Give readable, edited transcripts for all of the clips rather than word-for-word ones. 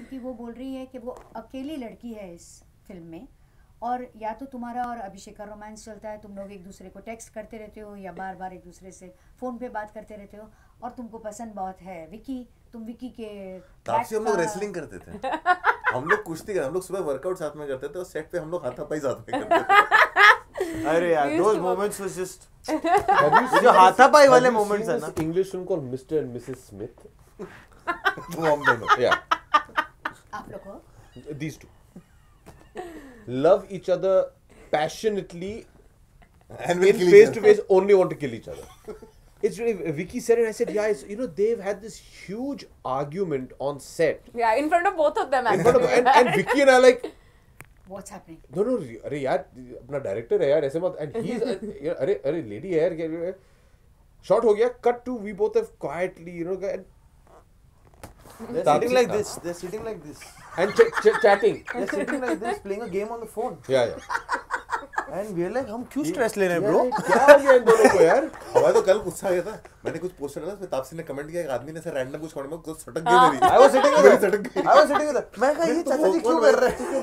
क्योंकि वो बोल रही है कि वो अकेली लड़की है इस फिल्म में, और या तो तुम्हारा और अभिषेक का रोमांस चलता है, तुम लोग एक दूसरे को टेक्स्ट करते रहते हो या बार बार एक दूसरे से फ़ोन पे बात करते रहते हो, और तुमको पसंद बहुत है विकी, तुम विकी के तापसी हम लोग रेसलिंग करते थे, हम लोग कुश्ती करते, हम लोग सुबह वर्कआउट साथ में करते थे और सेट पे हम लोग हाथापाई साथ में करते थे। अरे यार those moments was just जो हाथापाई वाले moments है ना। English film called Mr. and Mrs. Smith. वो हम दोनों Yeah, आप लोग को these two love each other passionately and will in kill face each to other. face, only want to kill each other. It's really, Vicky said it, I said, yeah, it's, you know, they've had this huge argument on set. Yeah, in front of both of them In front of, actually. and Vicky and I like, what's happening, no, अरे यार अपना director है यार ऐसे मत, and he's अरे lady है यार, शॉट हो गया, cut to, we both have quietly, you know, They're sitting like this. They're sitting like this. and chatting. They're sitting like this, playing a game on the phone. Yeah. And we're like, हम क्यों stress ले रहे हैं, bro? यार, क्या हो गया इन दोनों को यार? हमारे तो कल गुस्सा आ गया था, मैंने कुछ पोस्ट डाला, उसमें तापसी ने कमेंट किया, एक आदमी ने ऐसे रैंडम कुछ कमेंट में कुछ सटक गई मेरी। I was sitting with मेरी her. सटक गई। I was sitting with her. मैं कहा ये चाचा जी क्यों कर रहे हैं?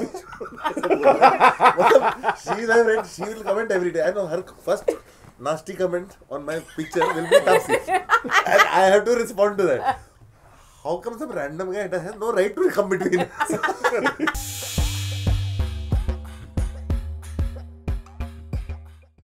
मतलब she is my friend, she will comment every day. I know her first nasty comment on my picture will be Taapsee, and I have to respond to that. How come some random guy has no right to come between us?